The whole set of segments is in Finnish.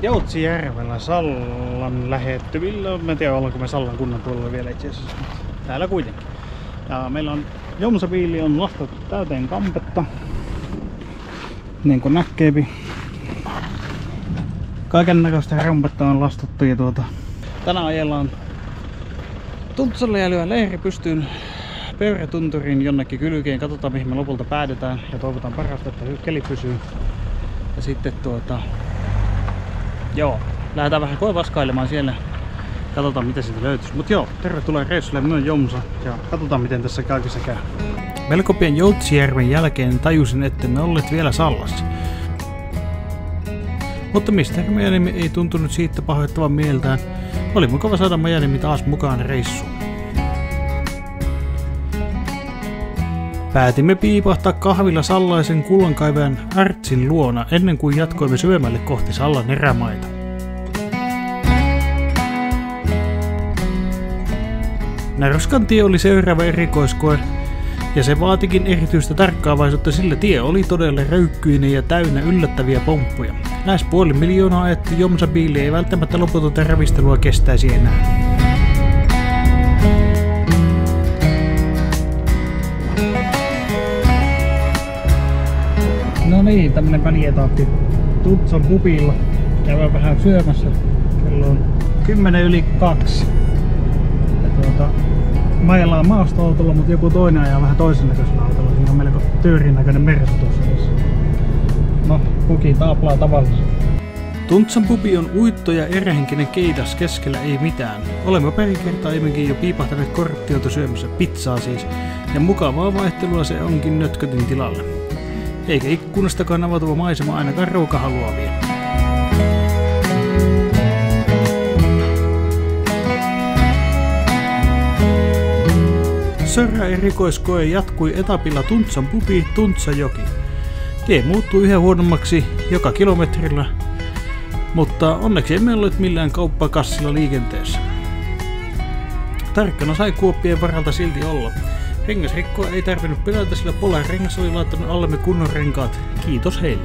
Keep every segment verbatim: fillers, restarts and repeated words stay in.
Joutsijärvellä Sallan lähettyvillä. Mä en tiedä ollaanko me Sallan kunnan puolella vielä itse asiassa, mutta täällä kuitenkin. Ja meillä on Jomsa-biili on lastattu täyteen kampetta. Niin kuin näkeepi. Kaiken näköistä rampetta on lastattu ja tuota. Tänään ajellaan Tuntsalle ja lyö leiri pystyyn Pöyrätunturiin jonnekin kylkeen. Katsotaan mihin me lopulta päädytään ja toivotaan parasta, että keli pysyy. Ja sitten tuota... Joo, lähdetään vähän koevaskailemaan siellä. Katsotaan mitä siitä löytyisi. Mut joo, tervetuloa reissulle. Minä olen Jomsa ja katsotaan miten tässä kaikessa käy. Melko pian Joutsijärven jälkeen tajusin, että me olleet vielä Sallassa. Mutta mistään Majaniemi ei tuntunut siitä pahoittavan mieltään. Oli mukava saada Majaniemi taas mukaan reissuun. Päätimme piipahtaa kahvilla sallaisen kullankaivajan Artsin luona ennen kuin jatkoimme syömälle kohti Sallan erämaita. Näryskan tie oli seuraava erikoiskoe, ja se vaatikin erityistä tarkkaavaisuutta, sillä tie oli todella röykkyinen ja täynnä yllättäviä pomppuja. Lähes puoli miljoonaa ajettu Jomsa-biili ei välttämättä loputonta ravistelua kestäisi enää. No niin, tämmönen välietappi Tuntsan pubilla. Käydään vähän syömässä. Kello on kymmenen yli kaksi. Ja tuota, mä ajellaan maastoautolla, mutta joku toinen ajaa vähän toisen näköisellä autolla. Siinä on melko tyyrin näköinen Mersu tuossa. No, puki taaplaa tavallaan. Tuntsan pubi on uitto ja erähenkinen keidas, keskellä ei mitään. Olemme pari kertaa aiemminkin jo piipahtaneet korruptiota syömässä pizzaa siis. Ja mukavaa vaihtelua se onkin nötkötin tilalle. Eikä ikkunastakaan avautuva maisema ainakaan ruoka haluavia. Sörrä erikoiskoe jatkui etapilla Tuntsan pubi Tuntsajoki. Tie muuttui yhä huonommaksi joka kilometrillä, mutta onneksi emme olleet millään kauppakassilla liikenteessä. Tarkkana sai kuoppien varalta silti olla. Rengasrikkoa ei tarvinnut pelätä, sillä Polar Rengas oli laittanut allemme kunnon renkaat. Kiitos heille.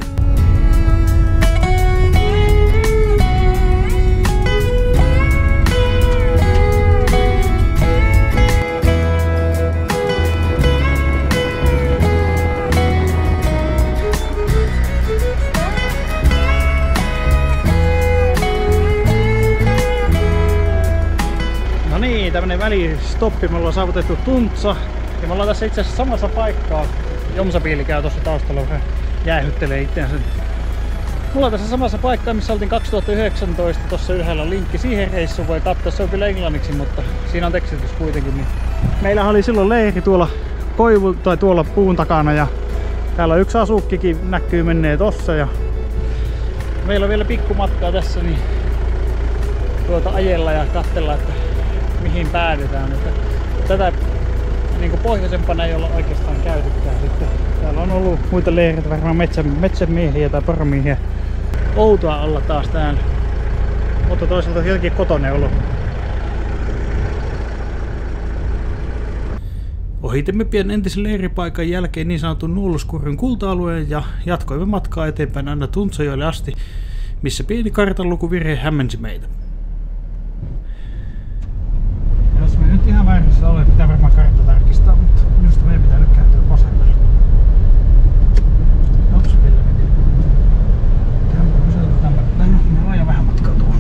No niin, tämmönen välistoppi. Me ollaan saavutettu Tuntsa. Ja me ollaan tässä itse asiassa samassa paikkaa. Jomsa-biili käy tuossa taustalla vähän jäähyttelee itseänsä. Me ollaan tässä samassa paikkaa, missä oltiin kaksituhattayhdeksäntoista. Tuossa ylhäällä on linkki siihen reissuun, voi katsoa. Se on kyllä englanniksi, mutta siinä on tekstitys kuitenkin. Niin. Meillähän oli silloin leiri tuolla koivu tai tuolla puun takana ja täällä on yksi asukkikin näkyy menee tossa. Ja meillä on vielä pikkumatkaa tässä, niin tuota ajella ja katsella, että mihin päädytään. Että tätä niin kuin pohjoisempana ei olla oikeastaan käytykään sitten. Täällä on ollut muita leireitä, varmaan metsän, metsänmiehiä tai poromiehiä. Outoa olla taas täällä. Mutta toisaalta jotenkin kotoinen olo. Ohitimme pian entisen leiripaikan jälkeen niin sanotun Nuoluskurryn kulta-alueen ja jatkoimme matkaa eteenpäin aina Tuntsajoelle asti, missä pieni kartanlukuvirhe hämmensi meitä. Jos me nyt ihan väärässä ole, pitää varmaan kartta tarkistaa, mutta minusta meidän pitää nyt kääntyä vasemmalle. Ops, vielä meni. Tähän pysytetään tänne, meillä on jo vähän matkaa tuohon.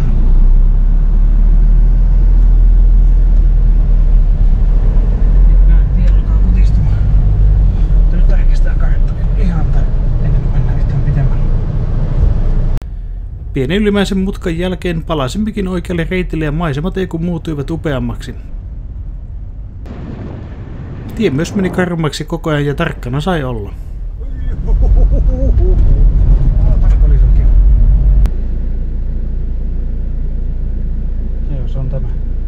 Näin tie alkaa kutistumaan. Mutta nyt tarkistaa kartta ihan ennen kuin mennään yhtään pitemmälle. Pienen ylimmäisen mutkan jälkeen palasimmekin oikealle reitille ja maisemat ei kun muuttuivat upeammaksi. Tie myös meni karummaksi koko ajan ja tarkkana sai olla. Joo, se on tämä.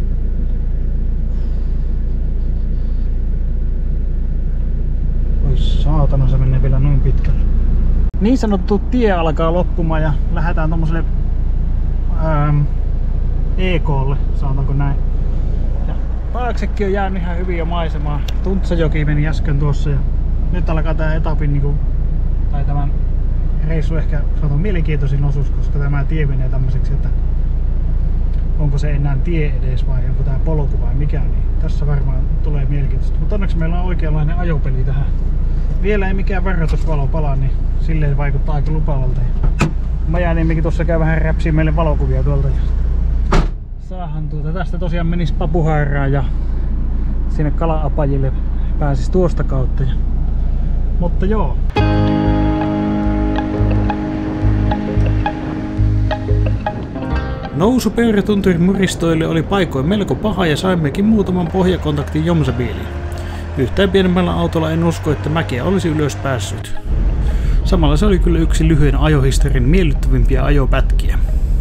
Oi saatana, se menee vielä noin pitkälle. Niin sanottu tie alkaa loppumaan ja lähdetään tommoselle ähm, E K:lle, sanotaanko näin. Ja taaksekin on jäänyt ihan hyvin jo maisemaa. Tuntsajoki meni äsken tuossa ja nyt alkaa tää etapin niinku, tai tämän reissu ehkä sanotaan mielenkiintoisin osuus, koska tämä tie menee tämmöiseksi, että onko se enää tie edes vai onko tämä polku vai mikä, niin tässä varmaan tulee mielenkiintoista. Mutta onneksi meillä on oikeanlainen ajopeli tähän. Vielä ei mikään varoitusvalo palaa, niin silleen vaikuttaa aika lupavalta. Majaniemikin tuossa käy vähän räpsiä meille valokuvia tuolta. Saahan tuota, tästä tosiaan menisi Papuhaaraan ja sinne Kala-apajille pääsis tuosta kautta. Mutta joo. Nousu Peuраtunturin muristoille oli paikoin melko paha ja saimmekin muutaman pohjakontaktin Jomsabiiliin. Yhtään pienemmällä autolla en usko, että mäkeä olisi ylös päässyt. Samalla se oli kyllä yksi lyhyen ajohistorian miellyttävimpiä ajopätkiä.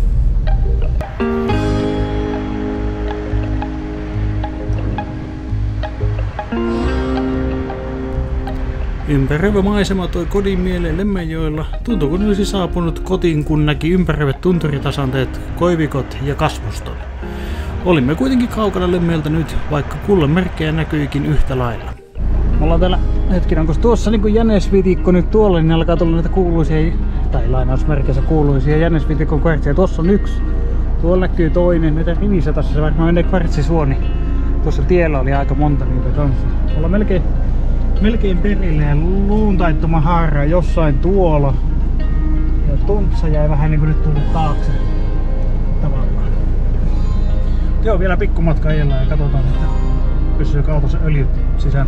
Ympäröivä maisema toi kodin mieleen Lemmenjoella. Tuntui kun olisi saapunut kotiin, kun näki ympäröivät tunturitasanteet, koivikot ja kasvuston. Olimme kuitenkin kaukana Lemmeltä nyt, vaikka kullan merkkejä näkyikin yhtä lailla. Me ollaan täällä hetken, onko tuossa niin kuin jänesviitikko nyt tuolla, niin alkaa tulla näitä kuuluisia, tai lainausmerkeissä kuuluisia jänesviitikon kvartseja. Tuossa on yksi, tuolla näkyy toinen, näitä rivissä tässä se varmaan menee kvartsisuoni. Tuossa tiellä oli aika monta niitä kanssa. Ollaan melkein Melkein perille ja luuntaittoma haara jossain tuolla. Ja Tuntsa jäi vähän niinku nyt tullut taakse. Tavallaan. Joo, vielä pikkumatka ajalla ja katsotaan, että pysyykö autossa öljyt sisään.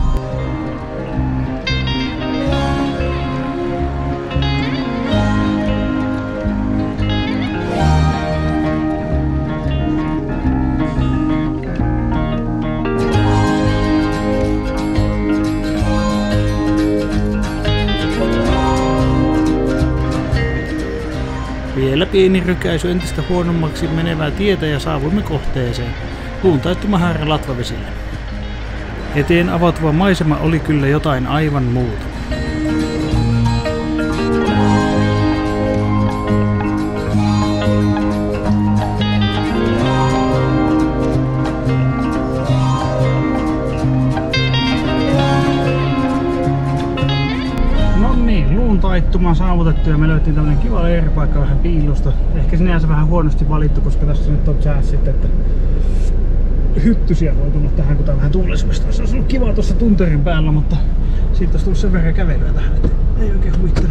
Vielä pieni rykäisy entistä huonommaksi menevää tietä ja saavuimme kohteeseen, luuntaittumahaara Latvavesille. Eteen avautuva maisema oli kyllä jotain aivan muuta. Taittuma saavutettu ja me löytiin tällainen kiva leiripaikka vähän piilosta. Ehkä sinänsä vähän huonosti valittu, koska tässä nyt on jazz sitten, että hyttysiä voi tulla tähän, kun tää on vähän tuulismista. Se olisi ollut kiva tuossa tunturin päällä, mutta siitä olisi tullut sen verran kävelyä tähän, että ei oikein huvittanut.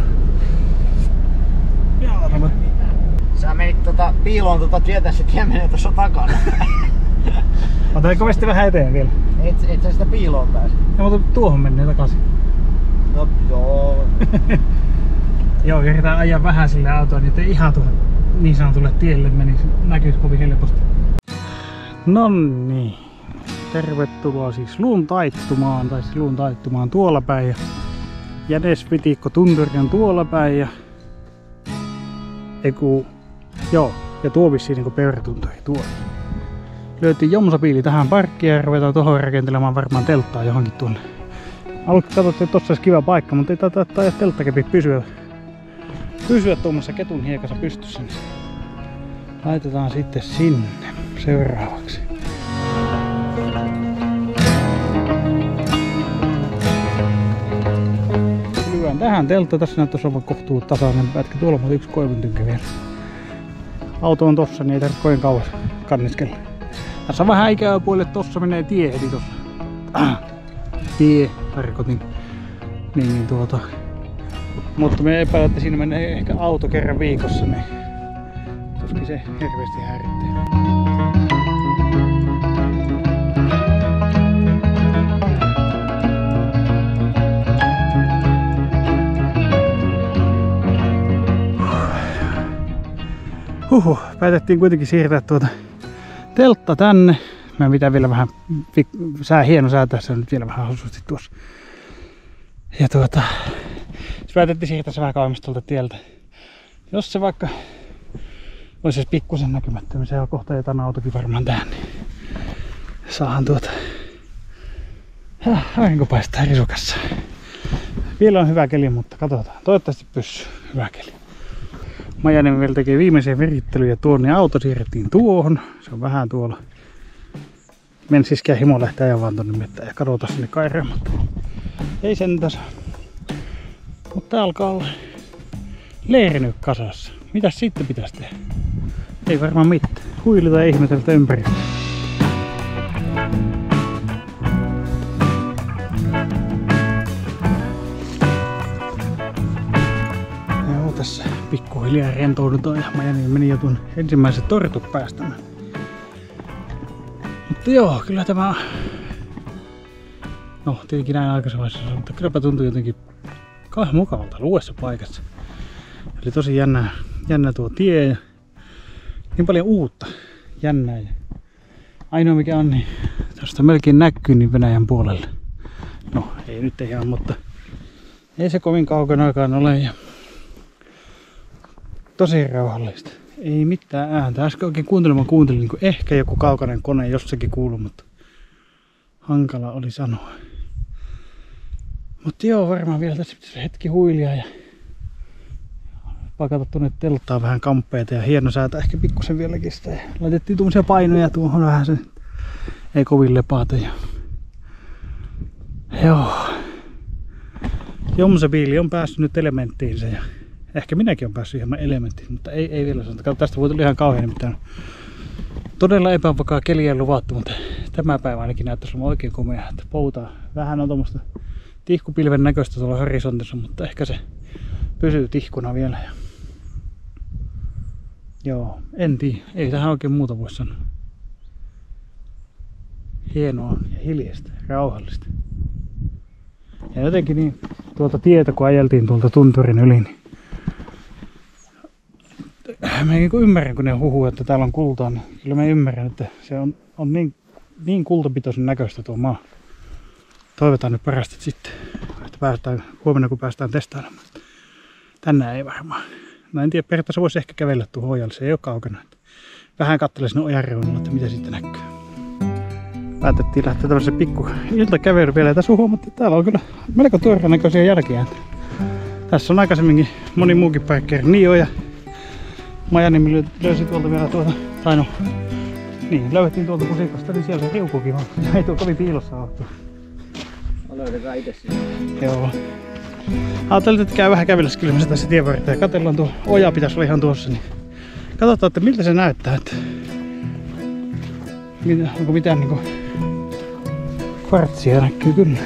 Jaa, sä menit tota piiloon tota tietä, se tie menee tuossa takana. Otan kovasti vähän eteen vielä. Et, et sä sitä piiloon pääse. Ja mutta tuohon menee takaisin. No joo. Joo, yritetään ajaa vähän sille autoon, niin ettei ihan tuohon niin sanotulle tielle menisi, näkyisi kovin helposti. Nonni, tervetuloa siis luuntaittumaan, tai siis luuntaittumaan tuolla päin. Ja jänesvitikko tunturi on tuolla päin ja Eiku, joo, ja tuo vissiin niinku Peutratunturi tuolla. Löytiin Jomsabiili tähän parkkiin ja ruvetaan tuohon rakentelemaan varmaan telttaa johonkin tuonne. Aluksi katsottiin, että tossa olisi kiva paikka, mutta ei taitaa telttakepi pysyä, pysyä tuommoissa ketun hiekassa pystyssä. Niin laitetaan sitten sinne seuraavaksi. Lyön tähän teltta. Tässä näyttäisi olevan kohtuu tasainen pätkä. Tuolla on yksi koivuntynkä vielä. Auto on tossa, niin ei tarvitse kovin kauas kanniskella. Tässä on vähän ikävä puolelle, tossa menee tie heti tossa. Tie tarkoitin. Niin, niin tuota. Mutta me epäilen, että siinä menee ehkä auto kerran viikossa, niin tuskin se hirveästi häiritsee. Huhhuh, päätettiin kuitenkin siirtää tuota teltta tänne. Mä pitää vielä vähän, sää hieno sää tässä nyt vielä vähän hasusti tuossa. Ja tuota, päätettiin siirtää se vähän kauemmas tuolta tieltä. Jos se vaikka olisi edes pikkusen näkymättömän, se on kohta jotain autokin varmaan tähän, niin saahan tuota aurinko paistaa risukassa. Vielä on hyvä keli, mutta katsotaan. Toivottavasti pysyy hyvä keli. Majanen vielä tekee viimeisiä virittelyjä tuon, niin auto siirrettiin tuohon. Se on vähän tuolla. Mensiskään himo lähtee ajan vaan tonne mettään ja katsotaan sinne kaireen, mutta ei sentäs. Mutta tää alkaa olla leiri nyt kasassa. Mitäs sitten pitäisi tehdä? Ei varmaan mitään. Huilita ja ihmeteltä ympäri. Joo, tässä pikkuhiljaa rentoudutaan ja Majani meni jo tuon ensimmäiset tortut päästämään. Mutta joo, kyllä tämä... No, tietenkin näin aikaisemmassa, mutta kylläpä tuntuu jotenkin kauhean mukavalta uudessa paikassa. Eli tosi jännä, jännä tuo tie ja niin paljon uutta, jännää. Ja ainoa mikä on, niin tästä melkein näkyy niin Venäjän puolelle. No, ei nyt ihan, mutta ei se kovin kaukanakaan ole. Ja tosi rauhallista. Ei mitään ääntä. Äsken oikein kuuntelemaan kuuntelin, niin kuin ehkä joku kaukainen kone jossakin kuului, mutta hankala oli sanoa. Mutta joo, varmaan vielä tässä pitäisi hetki huilia ja pakata tuonne telttaan vähän kamppeita ja hieno säätä ehkä pikkusen vieläkin sitä. Ja laitettiin tuommoisia painoja tuohon vähän se, ei kovin lepaata. Ja... Joo. Jomsabiili on päässyt nyt elementtiinsä ja ehkä minäkin olen päässyt ihan elementtiin, mutta ei, ei vielä sanota. Tästä voi tulla ihan kauhean, nimittäin todella epävakaa keliä luvattu, mutta tämä päivä ainakin näyttäisi olla oikein komea, että poutaa. Vähän on tuommoista tihkupilven näköistä tuolla horisontissa, mutta ehkä se pysyy tihkuna vielä. Joo, en tiedä. Ei tähän oikein muuta voi sanoa. Hienoa ja hiljaista, rauhallista. Ja jotenkin niin tuolta tietä, kun ajeltiin tuolta tunturin yli, niin mä en ymmärrän, kun ne huhuu, että täällä on kultaa, niin kyllä mä ymmärrän, että se on, on niin, niin kultapitoisen näköistä tuo maa. Toivotaan nyt parasta sitten, että päästään huomenna, kun päästään testailemaan. Tänään ei varmaan. No en tiedä, periaatteessa voisi ehkä kävellä tuohon ojalle, se ei ole kaukana. Vähän katselen sinne ojan reunalla, että mitä sitten näkyy. Päätettiin lähteä tämmöisen pikku iltakävely vielä. Ja tässä huomattiin, että täällä on kyllä melko tuoreen näköisiä jälkiä. Tässä on aikaisemminkin moni muukin parkkeri. Nio ja Majani löysi tuolta vielä tuolta, tai no, niin, löydettiin tuolta pusikosta, niin siellä se riukukin on. Ei tuo kovin piilossa ole. Löydetään itse sinne. Joo. Ajattelin, että käy vähän kävelyskylmässä tässä tienvarretta ja katsellaan tuo oja pitäisi olla ihan tuossa. Niin katsotaan, että miltä se näyttää. Että onko mitään niinku kvartsia näkyy kyllä.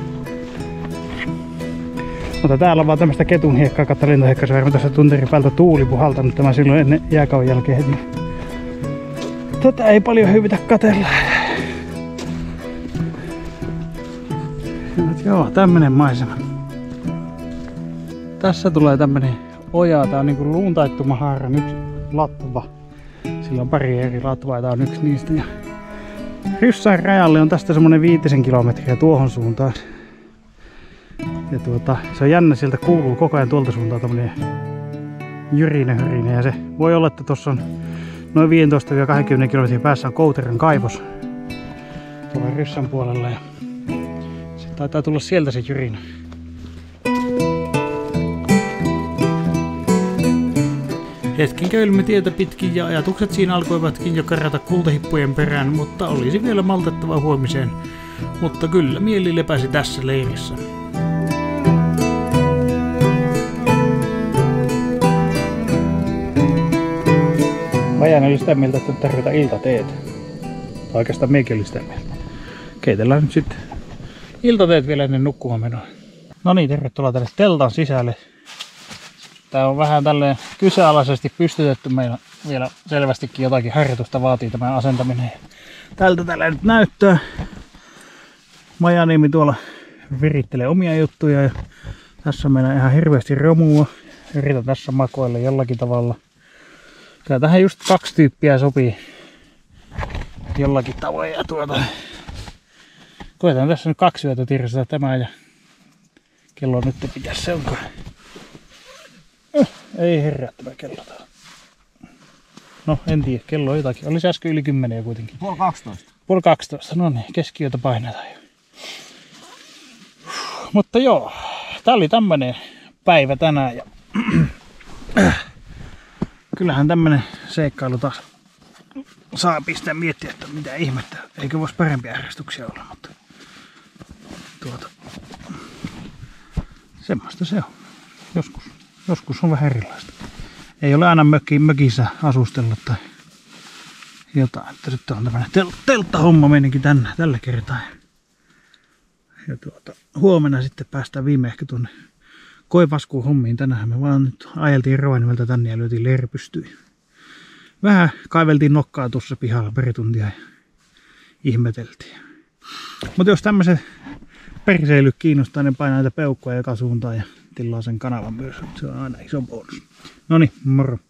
Mutta täällä on vaan tämmöstä ketun hiekkaa kautta lentohiekkaa. Se varmaan tässä tunterin päältä tuuli puhaltanut tämä silloin ennen jääkauden jälkeen heti. Tätä ei paljon hyvitä katsella. Joo, tämmönen maisema. Tässä tulee tämmönen oja. Tää on niinku luuntaittuma-haaran yksi latva. Sillä on pari eri latvaa ja tää on yksi niistä. Ja Ryssän rajalle on tästä semmonen viitisen kilometriä tuohon suuntaan. Ja tuota, se on jännä, sieltä kuuluu koko ajan tuolta suuntaan tämmönen jyrinä hyrinä. Ja se voi olla, että tossa on noin viisitoista kaksikymmentä kilometrin päässä on Kouteran kaivos. Tuolla Ryssän puolella. Ja se taitaa tulla sieltä se jyrinä. Hetken kävelimme tietä pitkin ja ajatukset siinä alkoivatkin jo karata kultahippujen perään, mutta olisi vielä maltettava huomiseen. Mutta kyllä mieli lepäsi tässä leirissä. Majani oli sitä mieltä, että tarvitaan iltateet. Tai oikeastaan meikin oli sitä mieltä. Keitellään nyt sitten iltateet vielä ennen nukkumaan menoa. No niin, tervetuloa tänne teltan sisälle. Tää on vähän tälleen kyseenalaisesti pystytetty. Meillä vielä selvästikin jotakin harjoitusta vaatii tämä asentaminen. Tältä tällä nyt näyttää. Majaniemi tuolla virittelee omia juttuja. Ja tässä on meillä ihan hirveästi romua. Yritän tässä makoilla jollakin tavalla. Kyllä tähän just kaksi tyyppiä sopii jollakin tavoin. Ja tuota, koetaan tässä nyt kaksi yötä tirsata tämä ja kello nyt pitäisi se onko. Eh, ei herää tämä kello täällä. No en tiedä, kello on jotakin. Olisi äsken yli kymmenen jo kuitenkin. Puoli kaksitoista. Puoli kaksitoista, no niin, keskiyötä painetaan jo. Mutta joo, tää oli tämmönen päivä tänään. Ja kyllähän tämmönen seikkailu taas saa pistää miettiä, että mitä ihmettä. Eikö vois parempia harrastuksia olla, mutta tuota, semmoista se on. Joskus. joskus on vähän erilaista. Ei ole aina mökki, mökissä asustella tai jotain. Että nyt on tämmönen tel telttahomma meininki tänne tällä kertaa. Ja tuota, huomenna sitten päästään viime ehkä tuonne Koivaskuun hommiin. Tänään me vaan nyt ajeltiin Rovaniemeltä tänne ja lyötiin leiri pystyyn. Vähän kaiveltiin nokkaa tuossa pihalla pari tuntia ja ihmeteltiin. Mutta jos tämmöiset perseilyt kiinnostaa, niin painaa näitä peukkoja joka suuntaan ja tilaa sen kanavan myös. Se on aina iso bonus. Noniin, moro!